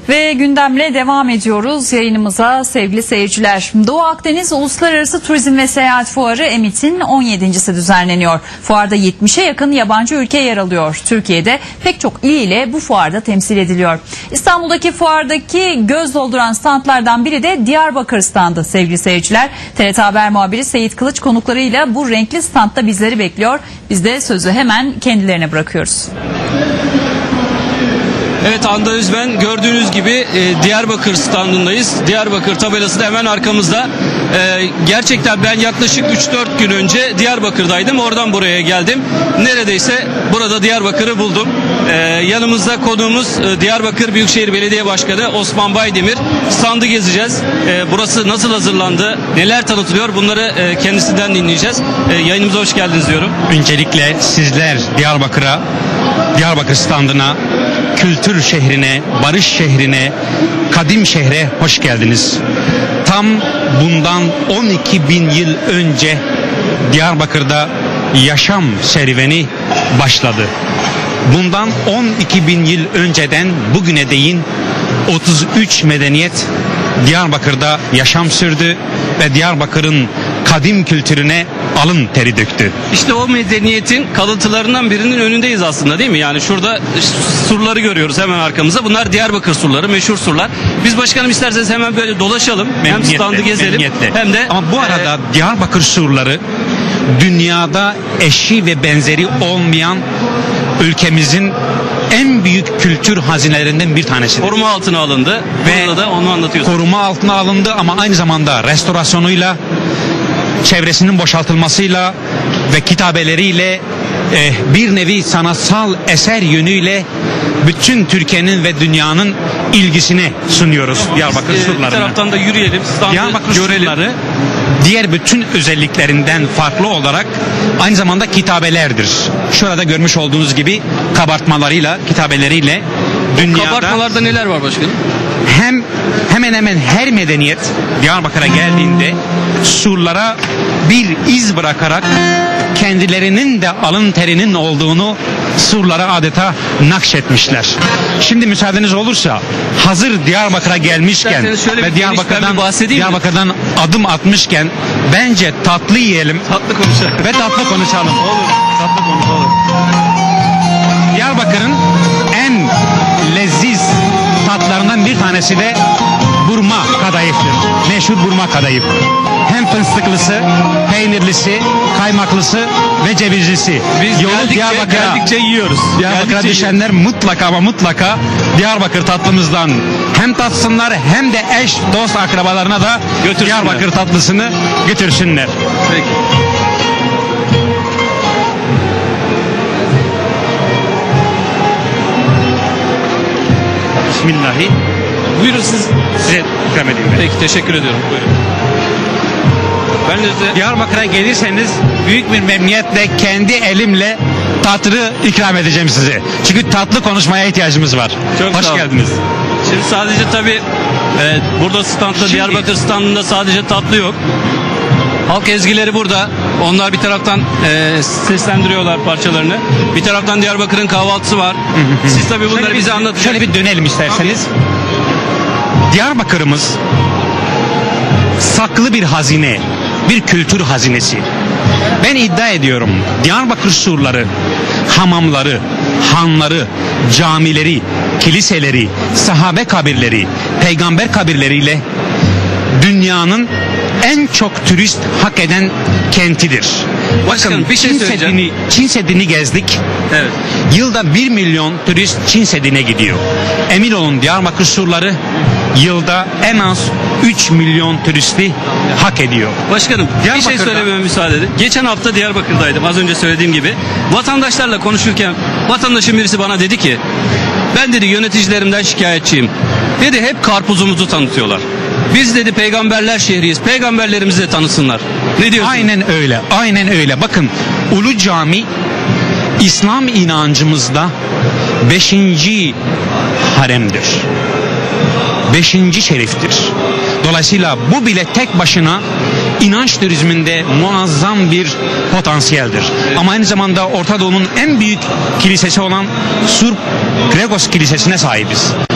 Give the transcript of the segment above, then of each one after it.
Ve gündemle devam ediyoruz yayınımıza sevgili seyirciler. Doğu Akdeniz Uluslararası Turizm ve Seyahat Fuarı EMİT'in 17.si düzenleniyor. Fuarda 70'e yakın yabancı ülke yer alıyor. Türkiye'de pek çok il ile bu fuarda temsil ediliyor. İstanbul'daki fuardaki göz dolduran standlardan biri de Diyarbakır standı sevgili seyirciler. TRT Haber muhabiri Seyit Kılıç konuklarıyla bu renkli standta bizleri bekliyor. Biz de sözü hemen kendilerine bırakıyoruz. Evet, Hande Özben, gördüğünüz gibi Diyarbakır standındayız. Diyarbakır tabelası da hemen arkamızda. Gerçekten ben yaklaşık 3-4 gün önce Diyarbakır'daydım. Oradan buraya geldim. Neredeyse burada Diyarbakır'ı buldum. Yanımızda konuğumuz Diyarbakır Büyükşehir Belediye Başkanı Osman Baydemir. Standı gezeceğiz. Burası nasıl hazırlandı, neler tanıtılıyor, bunları kendisinden dinleyeceğiz. Yayınımıza hoş geldiniz diyorum. Öncelikle sizler Diyarbakır'a, Diyarbakır standına, kültür şehrine, barış şehrine, kadim şehre hoş geldiniz. Tam bundan 12.000 yıl önce Diyarbakır'da yaşam serüveni başladı. Bundan 12.000 yıl önceden bugüne değin 33 medeniyet Diyarbakır'da yaşam sürdü ve Diyarbakır'ın kadim kültürüne alın teri döktü. İşte o medeniyetin kalıntılarından birinin önündeyiz aslında, değil mi? Yani şurada surları görüyoruz hemen arkamızda. Bunlar Diyarbakır surları, meşhur surlar. Biz başkanım isterseniz hemen böyle dolaşalım. Hem standı gezelim hem de... Ama bu arada Diyarbakır surları dünyada eşi ve benzeri olmayan ülkemizin en büyük kültür hazinelerinden bir tanesi. Koruma altına alındı ve burada da onu anlatıyorsunuz. Koruma altına alındı ama aynı zamanda restorasyonuyla, çevresinin boşaltılmasıyla ve kitabeleriyle bir nevi sanatsal eser yönüyle bütün Türkiye'nin ve dünyanın ilgisine sunuyoruz Diyarbakır surlarını. Bir taraftan da yürüyelim, Diyarbakır görelim. surları diğer bütün özelliklerinden farklı olarak aynı zamanda kitabelerdir. Şurada görmüş olduğunuz gibi kabartmalarıyla, kitabeleriyle dünyada... Kabartmalarda neler var başkanım? Hemen hemen her medeniyet Diyarbakır'a geldiğinde surlara bir iz bırakarak kendilerinin de alın terinin olduğunu surlara adeta nakşetmişler. Şimdi müsaadeniz olursa hazır Diyarbakır'a gelmişken ve Diyarbakır'dan adım atmışken bence tatlı yiyelim. Tatlı konuşalım. Ve tatlı konuşalım. Olur. Tatlı konuşalım. Diyarbakır'ın en leziz tatlarından bir tanesi de burma kadayıftır. Meşhur burma kadayıf. Hem fıstıklısı, peynirlisi, kaymaklısı ve cevizlisi. Biz geldikçe yiyoruz. Diyarbakır'a düşenler mutlaka ama mutlaka Diyarbakır tatlımızdan hem tatsınlar hem de eş, dost, akrabalarına da Diyarbakır tatlısını götürsünler. Peki. Bismillahi. Buyurun siz. Size ikram edeyim. Peki, teşekkür ediyorum. Buyurun. Ben de Diyarbakır'a gelirseniz büyük bir memnuniyetle kendi elimle tatlı ikram edeceğim size. Çünkü tatlı konuşmaya ihtiyacımız var. Çok hoş geldiniz. Şimdi sadece tabii burada standta, Diyarbakır standında sadece tatlı yok. Halk ezgileri burada. Onlar bir taraftan seslendiriyorlar parçalarını. Bir taraftan Diyarbakır'ın kahvaltısı var. Siz tabii bunları bize anlatın. Şöyle bir dönelim isterseniz. Diyarbakır'ımız saklı bir hazine, bir kültür hazinesi. Ben iddia ediyorum Diyarbakır surları, hamamları, hanları, camileri, kiliseleri, sahabe kabirleri, peygamber kabirleriyle dünyanın en çok turist hak eden kentidir. Bakın bir şey söyleyeceğim. Çin Seddi'ni gezdik. Evet. Yılda 1 milyon turist Çin Seddi'ne gidiyor. Emin olun Diyarbakır surları yılda en az 3 milyon turisti hak ediyor. Başkanım bir şey söylememe müsaade edin. Geçen hafta Diyarbakır'daydım, az önce söylediğim gibi. Vatandaşlarla konuşurken vatandaşın birisi bana dedi ki, ben dedi yöneticilerimden şikayetçiyim. Dedi hep karpuzumuzu tanıtıyorlar. Biz dedi peygamberler şehriyiz. Peygamberlerimizi de tanısınlar. Ne diyorsun? Aynen öyle. Aynen öyle. Bakın Ulu Cami İslam inancımızda 5. haremdir. 5. şeriftir. Dolayısıyla bu bile tek başına inanç turizminde muazzam bir potansiyeldir. Ama aynı zamanda Orta Doğu'nun en büyük kilisesi olan Surp Gregos Kilisesi'ne sahibiz.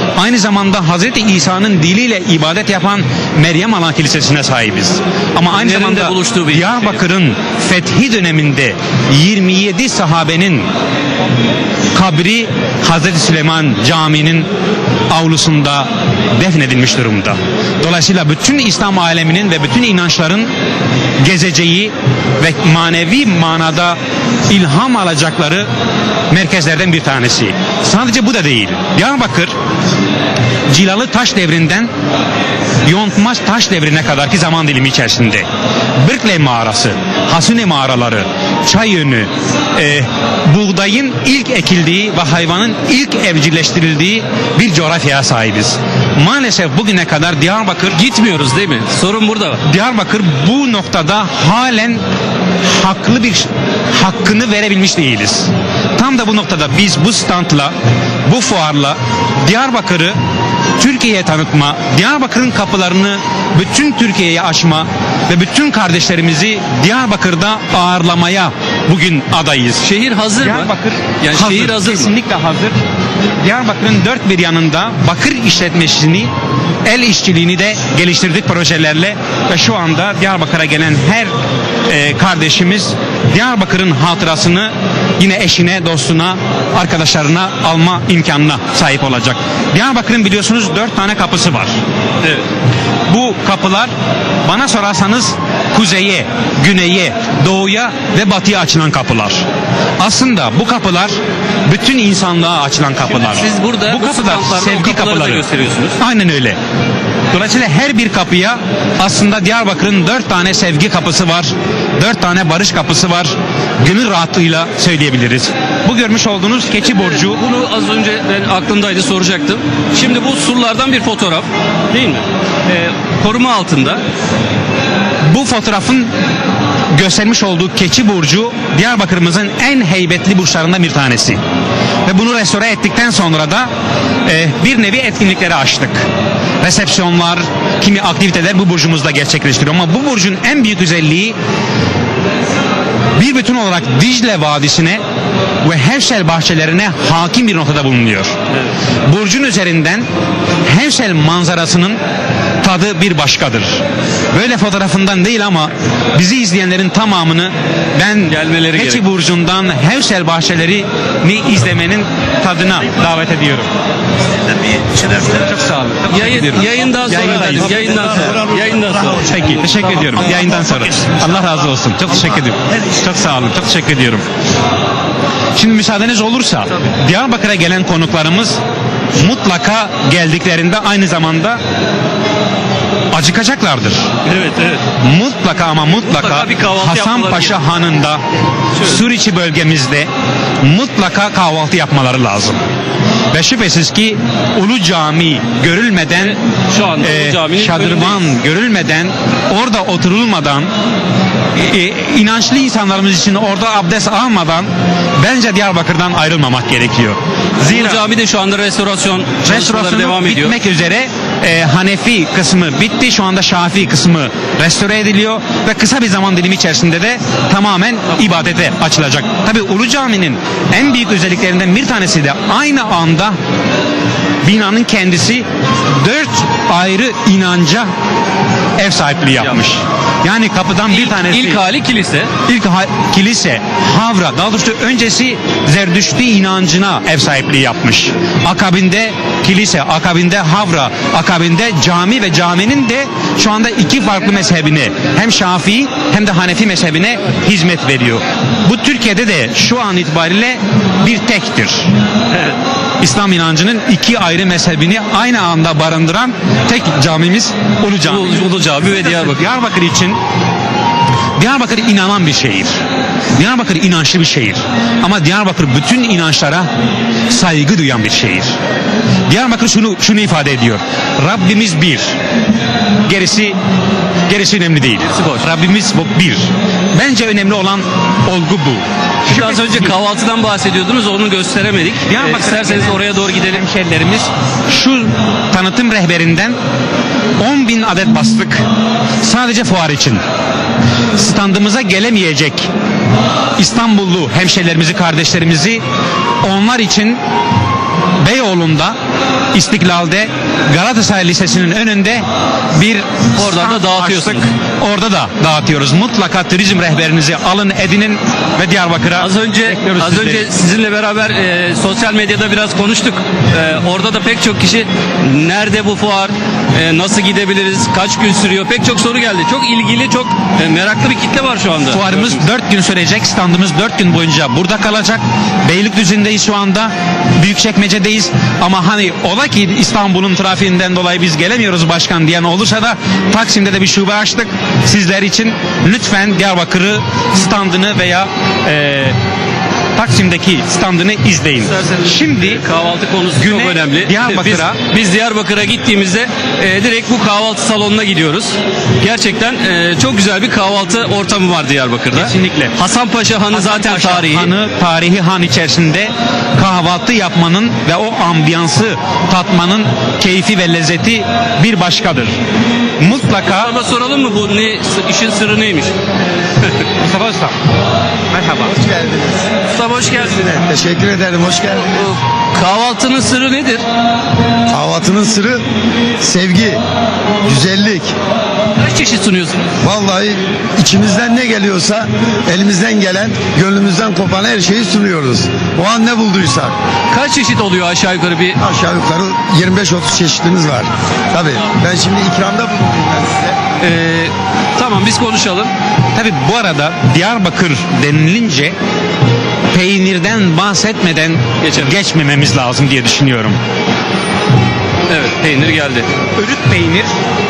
Aynı zamanda Hazreti İsa'nın diliyle ibadet yapan Meryem Ana Kilisesi'ne sahibiz. Ama aynı Nerede zamanda buluştuğu bir Diyarbakır'ın fethi döneminde 27 sahabenin kabri Hazreti Süleyman Camii'nin avlusunda defnedilmiş durumda. Dolayısıyla bütün İslam aleminin ve bütün inançların gezeceği ve manevi manada ilham alacakları merkezlerden bir tanesi. Sadece bu da değil. Diyarbakır Cilalı Taş devrinden Yontmaz Taş devrine kadarki zaman dilimi içerisinde Birkley mağarası, Hasune mağaraları, Çayönü, buğdayın ilk ekildiği ve hayvanın ilk evcilleştirildiği bir coğrafyaya sahibiz. Maalesef bugüne kadar Diyarbakır Gitmiyoruz değil mi? Sorun burada. Diyarbakır bu noktada halen hakkını verebilmiş değiliz. Tam da bu noktada biz bu standla, bu fuarla Diyarbakır'ı Türkiye'ye tanıtma, Diyarbakır'ın kapılarını bütün Türkiye'ye açma ve bütün kardeşlerimizi Diyarbakır'da ağırlamaya bugün adayız. Şehir hazır mı? Diyarbakır Yani hazır, şehir hazır mı? kesinlikle hazır. Diyarbakır'ın dört bir yanında bakır işletmesini, el işçiliğini de geliştirdik projelerle ve şu anda Diyarbakır'a gelen her kardeşimiz Diyarbakır'ın hatırasını yine eşine, dostuna, arkadaşlarına alma imkanına sahip olacak. Diyarbakır'ın biliyorsunuz 4 tane kapısı var. Evet. Bu kapılar bana sorarsanız kuzeye, güneye, doğuya ve batıya açılan kapılar. Aslında bu kapılar bütün insanlığa açılan kapılar. Siz burada bu kapılar sevgi kapıları gösteriyorsunuz. Aynen öyle. Dolayısıyla her bir kapıya aslında Diyarbakır'ın 4 tane sevgi kapısı var. 4 tane barış kapısı var. Gönül rahatlığıyla söyleyebiliriz. Bu görmüş olduğunuz Keçi Burcu. Bunu az önce ben aklımdaydı, soracaktım. Şimdi bu surlardan bir fotoğraf değil mi? Koruma altında. Bu fotoğrafın göstermiş olduğu Keçi Burcu Diyarbakır'ımızın en heybetli burçlarından bir tanesi. Ve bunu restore ettikten sonra da bir nevi etkinlikleri açtık. Resepsiyonlar, kimi aktiviteler bu burcumuzda gerçekleştiriyor. Ama bu burcun en büyük özelliği bir bütün olarak Dicle Vadisi'ne ve Hevşel bahçelerine hakim bir noktada bulunuyor. Evet. Burcun üzerinden Hevşel manzarasının tadı bir başkadır. Böyle fotoğrafından değil ama bizi izleyenlerin tamamını ben Keçi Burcu'ndan Hevşel bahçelerini izlemenin tadına davet ediyorum. Çok sağ olun. Yayından sonra efendim. Yayından sonra. Peki, teşekkür ediyorum. Yayından sonra. Allah razı olsun. Çok teşekkür ediyorum. Çok sağ olun. Çok teşekkür ediyorum. Şimdi müsaadeniz olursa Diyarbakır'a gelen konuklarımız mutlaka geldiklerinde aynı zamanda acıkacaklardır. Evet, evet. Mutlaka ama mutlaka Hasanpaşa Hanı'nda, Suriçi bölgemizde mutlaka kahvaltı yapmaları lazım. Ve şüphesiz ki Ulu Cami görülmeden, şu anda şadırvan görülmeden, orada oturulmadan, inançlı insanlarımız için orada abdest almadan bence Diyarbakır'dan ayrılmamak gerekiyor. Zira Ulu Cami de şu anda restorasyon çalışmaları devam ediyor. Bitmek üzere. Hanefi kısmı bitti. Şu anda Şafii kısmı restore ediliyor ve kısa bir zaman dilimi içerisinde de tamamen ibadete açılacak. Tabii Ulu Cami'nin en büyük özelliklerinden bir tanesi de aynı anda binanın kendisi 4 ayrı inanca ev sahipliği yapmış. Yani kapıdan bir tanesi ilk hali kilise. Kilise, havra, daha doğrusu öncesi Zerdüştü inancına ev sahipliği yapmış. Akabinde kilise, akabinde havra, akabinde cami ve caminin de şu anda 2 farklı mezhebine, hem Şafii hem de Hanefi mezhebine hizmet veriyor. Bu Türkiye'de de şu an itibariyle bir tektir. Evet. İslam inancının 2 ayrı mezhebini aynı anda barındıran tek camimiz Ulu Cami. Ulu Cami ve Diyarbakır için Diyarbakır inanan bir şehir. Diyarbakır inançlı bir şehir. Ama Diyarbakır bütün inançlara saygı duyan bir şehir. Diyarbakır şunu ifade ediyor. Rabbimiz bir. Gerisi önemli değil. Rabbimiz bir. Bence önemli olan olgu bu. Şimdi az önce kahvaltıdan bahsediyordunuz, onu gösteremedik. İsterseniz oraya doğru gidelim. Hemşerilerimiz şu tanıtım rehberinden 10.000 adet bastık. Sadece fuar için. Standımıza gelemeyecek İstanbullu hemşerilerimizi, kardeşlerimizi onlar için Beyoğlu Beyoğlu'nda, İstiklal'de, Galatasaray Lisesi'nin önünde bir Oradan da stand dağıtıyorsunuz. açtık. Orada da dağıtıyoruz. Mutlaka turizm rehberinizi alın, edinin ve Diyarbakır'a Az önce sizinle beraber sosyal medyada biraz konuştuk. Orada da pek çok kişi nerede bu fuar, nasıl gidebiliriz, kaç gün sürüyor, pek çok soru geldi. Çok ilgili, çok meraklı bir kitle var şu anda. Fuarımız 4 gün sürecek. Standımız 4 gün boyunca burada kalacak. Beylikdüzü'ndeyiz şu anda. Büyükçekmece'deyiz. Ama hani ola ki İstanbul'un trafiğinden dolayı biz gelemiyoruz başkan diyen olursa da Taksim'de de bir şube açtık. Sizler için lütfen Diyarbakır'ı standını veya Taksim'deki standını izleyin. Şimdi kahvaltı konusu çok Güne önemli. Diyarbakır'a- Biz Diyarbakır'a gittiğimizde direkt bu kahvaltı salonuna gidiyoruz. Gerçekten çok güzel bir kahvaltı ortamı var Diyarbakır'da. Kesinlikle. Hasanpaşa Hanı zaten Hasanpaşa tarihi. Hanı, tarihi han içerisinde kahvaltı yapmanın ve o ambiyansı tatmanın keyfi ve lezzeti bir başkadır. Mutlaka Ama soralım mı bu işin sırrı neymiş? Mustafa Usta. Merhaba. Hoş geldiniz. Mustafa hoş geldin. Teşekkür ederim. Hoş geldiniz. Bu kahvaltının sırrı nedir? Kahvaltının sırrı sevgi, güzellik. Kaç çeşit sunuyorsunuz? Vallahi içimizden ne geliyorsa elimizden gelen, gönlümüzden kopan her şeyi sunuyoruz. O an ne bulduysak. Kaç çeşit oluyor aşağı yukarı bir? Aşağı yukarı 25-30 çeşitimiz var. Tabii ben şimdi ikramda bulunayım ben size. Tamam biz konuşalım. Tabii bu arada Diyarbakır denilince peynirden bahsetmeden geçmememiz lazım diye düşünüyorum. Evet, peynir geldi. Örük peynir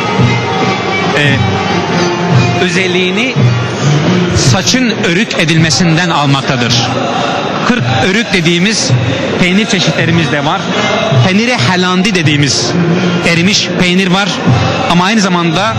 özelliğini saçın örük edilmesinden almaktadır. 40 örük dediğimiz peynir çeşitlerimiz de var. Peynire helandi dediğimiz erimiş peynir var. Ama aynı zamanda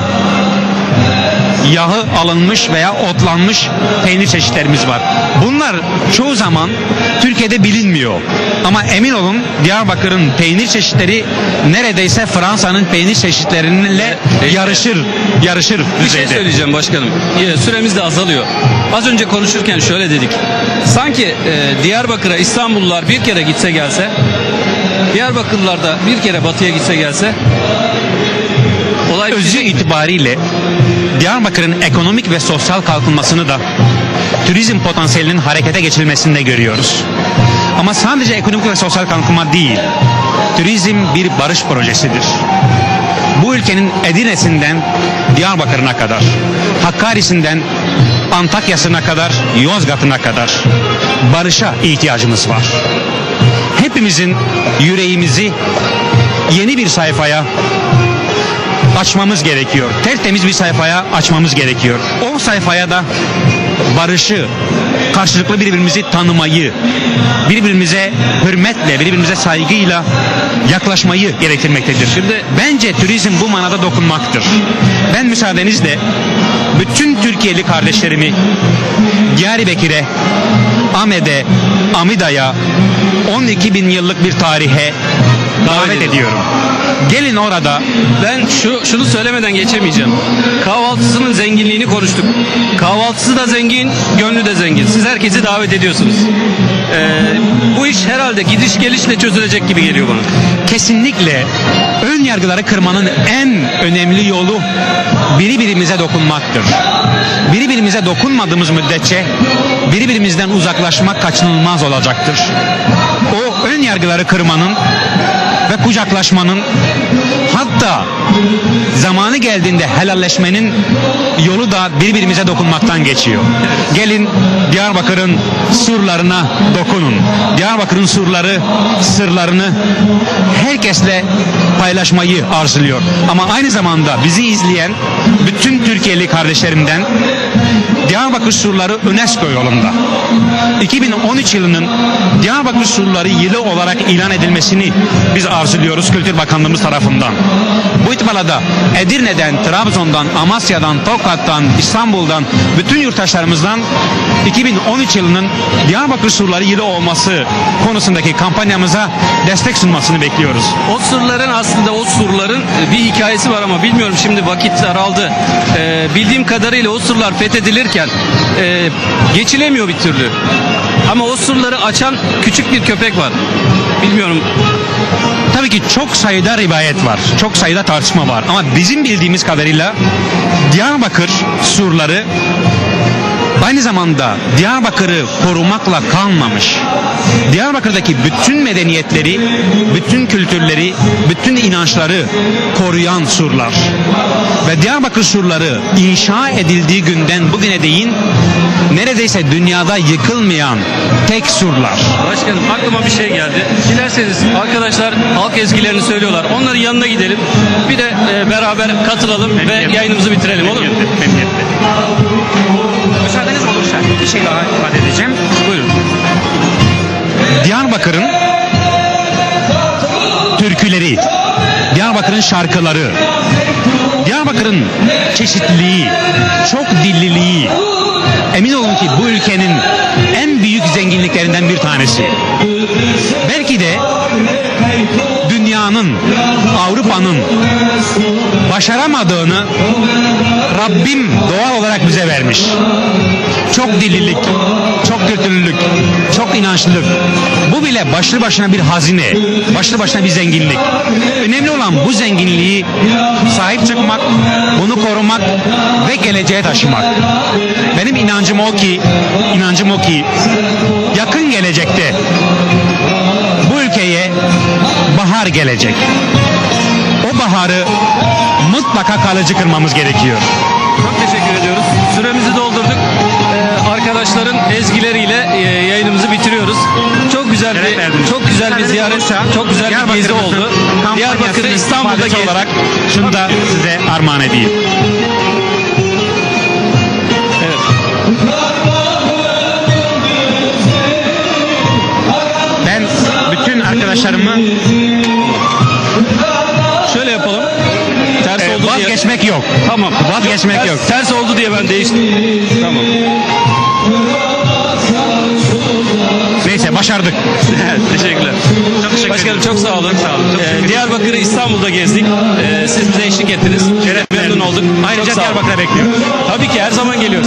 yağı alınmış veya otlanmış peynir çeşitlerimiz var. Bunlar çoğu zaman Türkiye'de bilinmiyor. Ama emin olun Diyarbakır'ın peynir çeşitleri neredeyse Fransa'nın peynir çeşitleriyle yarışır Bir şey düzeyde. söyleyeceğim başkanım. Süremiz de azalıyor. Az önce konuşurken şöyle dedik. Sanki Diyarbakır'a İstanbullular bir kere gitse gelse, Diyarbakırlılar da bir kere batıya gitse gelse, olay Özü itibariyle Diyarbakır'ın ekonomik ve sosyal kalkınmasını da turizm potansiyelinin harekete geçirilmesinde görüyoruz. Ama sadece ekonomik ve sosyal kalkınma değil, turizm bir barış projesidir. Bu ülkenin Edirne'sinden Diyarbakır'ına kadar, Hakkari'sinden Antakya'sına kadar, Yozgat'ına kadar barışa ihtiyacımız var. Hepimizin yüreğimizi yeni bir sayfaya açmamız gerekiyor. Tertemiz bir sayfaya açmamız gerekiyor. O sayfaya da barışı, karşılıklı birbirimizi tanımayı, birbirimize hürmetle, birbirimize saygıyla yaklaşmayı gerektirmektedir. Şimdi bence turizm bu manada dokunmaktır. Ben müsaadenizle bütün Türkiye'li kardeşlerimi Diyarbakır'a, Ahmet'e, Amida'ya 12.000 yıllık bir tarihe davet ediyorum. Gelin orada. Ben şunu söylemeden geçemeyeceğim. Kahvaltısının zenginliğini konuştuk. Kahvaltısı da zengin, gönlü de zengin. Siz herkesi davet ediyorsunuz. Bu iş herhalde gidiş gelişle çözülecek gibi geliyor bana. Kesinlikle ön yargıları kırmanın en önemli yolu birbirimize dokunmaktır. Birbirimize dokunmadığımız müddetçe birbirimizden uzaklaşmak kaçınılmaz olacaktır. O ön yargıları kırmanın ve kucaklaşmanın, hatta zamanı geldiğinde helalleşmenin yolu da birbirimize dokunmaktan geçiyor. Gelin Diyarbakır'ın surlarına dokunun. Diyarbakır'ın surları, sırlarını herkesle paylaşmayı arzuluyor. Ama aynı zamanda bizi izleyen bütün Türkiye'li kardeşlerimden Diyarbakır surları UNESCO yolunda 2013 yılının Diyarbakır surları yılı olarak ilan edilmesini biz arzuluyoruz Kültür Bakanlığımız tarafından. Bu itibarla da Edirne'den, Trabzon'dan, Amasya'dan, Tokat'tan, İstanbul'dan bütün yurttaşlarımızdan 2013 yılının Diyarbakır surları yılı olması konusundaki kampanyamıza destek sunmasını bekliyoruz. O surların bir hikayesi var ama bilmiyorum, şimdi vakit daraldı. Bildiğim kadarıyla o surlar fethedilirken geçilemiyor bir türlü. Ama o surları açan küçük bir köpek var. Bilmiyorum. çok sayıda rivayet var. Çok sayıda tartışma var. Ama bizim bildiğimiz kadarıyla Diyarbakır surları aynı zamanda Diyarbakır'ı korumakla kalmamış. Diyarbakır'daki bütün medeniyetleri, bütün kültürleri, bütün inançları koruyan surlar. Ve Diyarbakır surları inşa edildiği günden bugüne değin neredeyse dünyada yıkılmayan tek surlar. Başkanım aklıma bir şey geldi. Dilerseniz arkadaşlar halk ezgilerini söylüyorlar. Onların yanına gidelim. Bir de beraber katılalım ve yayınımızı bitirelim, olur mu? Memnuniyetle. Müsaadeniz olursa bir şey daha ifade edeceğim. Buyurun. Diyarbakır'ın türküleri, Diyarbakır'ın şarkıları, Diyarbakır'ın çeşitliliği, çok dilliliği, emin olun ki bu ülkenin en büyük zenginliklerinden bir tanesi. Belki de dünyanın, Avrupa'nın başaramadığını Rabbim doğal olarak bize vermiş. Çok dillilik, çok kültürlülük, çok inançlılık. Bu bile başlı başına bir hazine, başlı başına bir zenginlik. Önemli olan bu zenginliği sahip çıkmak, bunu korumak ve geleceğe taşımak. Benim inancım o ki yakın gelecekte bu ülkeye bahar gelecek. O baharı mutlaka kalıcı kılmamız gerekiyor. Çok teşekkür ediyoruz. Süremizi doldurduk. Arkadaşların ezgileriyle yayınımızı bitiriyoruz. Çok güzel bir ziyaret, çok güzel bir gezi oldu. Diyarbakır'ı İstanbul'da olarak şunu da size armağan edeyim. Evet. Ben bütün arkadaşlarımı Şöyle yapalım. Ters oldu diye. vazgeçmek yok. Tamam. Vazgeçmek yok. Ters oldu diye ben değiştim. Tamam. Neyse başardık. Teşekkürler. Çok teşekkür Başkanım ederim. çok sağ olun. Sağ olun. Çok teşekkür ederim. Diyarbakır'ı İstanbul'da gezdik. Siz bize eşlik ettiniz. Memnun olduk. Ayrıca Çok sağ olun. Diyarbakır'a bekliyoruz. Tabii ki her zaman geliyoruz.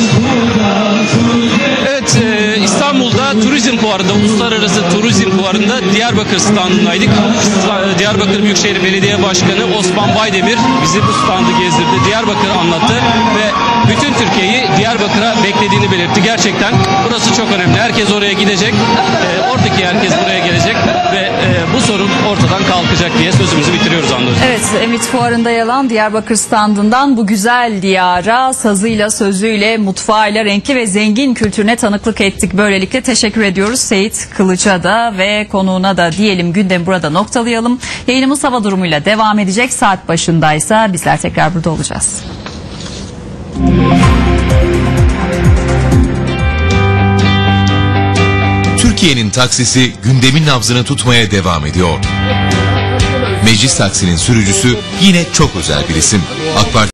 Evet, İstanbul'da turizm fuarında, uluslararası turizm fuarında Diyarbakır standındaydık. Diyarbakır Büyükşehir Belediye Başkanı Osman Baydemir bizi bu standı gezdirdi. Diyarbakır anlattı ve bütün Türkiye'yi Diyarbakır'a beklediğini belirtti. Gerçekten burası çok önemli. Herkes oraya gidecek. Oradaki herkes buraya gelecek ve bu sorun ortadan kalkacak diye sözümüzü bitiriyoruz Anadolu. Evet, Emit Fuarı'nda yer alan Diyarbakır standından bu güzel diyara sazıyla, sözüyle, mutfağıyla, renkli ve zengin kültürüne tanıklık ettik. Böylelikle teşekkür ediyoruz Seyit Kılıç'a da ve konuğuna da diyelim, gündemi burada noktalayalım. Yayınımız hava durumuyla devam edecek. Saat başındaysa bizler tekrar burada olacağız. Türkiye'nin taksisi gündemin nabzını tutmaya devam ediyor. Meclis taksinin sürücüsü yine çok özel bir isim. AK Parti